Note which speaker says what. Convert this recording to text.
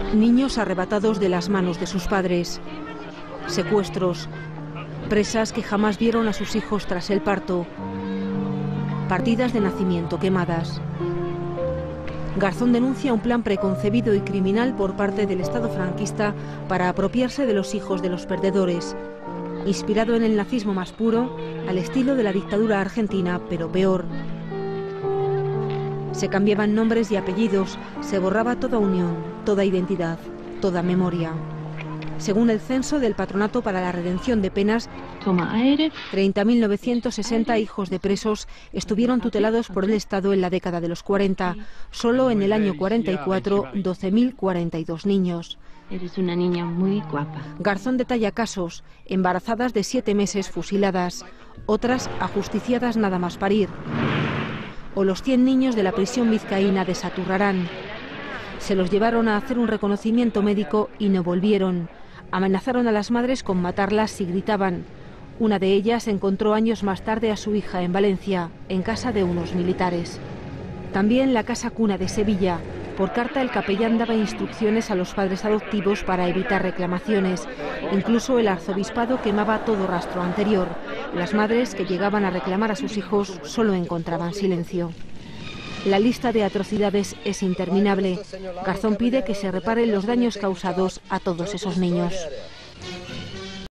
Speaker 1: Niños arrebatados de las manos de sus padres. Secuestros. Presas que jamás vieron a sus hijos tras el parto. Partidas de nacimiento quemadas. Garzón denuncia un plan preconcebido y criminal por parte del Estado franquista para apropiarse de los hijos de los perdedores. Inspirado en el nazismo más puro, al estilo de la dictadura argentina, pero peor. Se cambiaban nombres y apellidos, se borraba toda unión, toda identidad, toda memoria. Según el censo del Patronato para la Redención de Penas, 30.960 hijos de presos estuvieron tutelados por el Estado en la década de los 40. Solo en el año 44, 12.042 niños.
Speaker 2: Eres una niña muy guapa.
Speaker 1: Garzón detalla casos: embarazadas de 7 meses fusiladas, otras ajusticiadas nada más parir. O los 100 niños de la prisión vizcaína de Saturrarán. Se los llevaron a hacer un reconocimiento médico y no volvieron. Amenazaron a las madres con matarlas si gritaban. Una de ellas encontró años más tarde a su hija en Valencia, en casa de unos militares. También la Casa Cuna de Sevilla. Por carta el capellán daba instrucciones a los padres adoptivos para evitar reclamaciones. Incluso el arzobispado quemaba todo rastro anterior. Las madres que llegaban a reclamar a sus hijos solo encontraban silencio. La lista de atrocidades es interminable. Garzón pide que se reparen los daños causados a todos esos niños.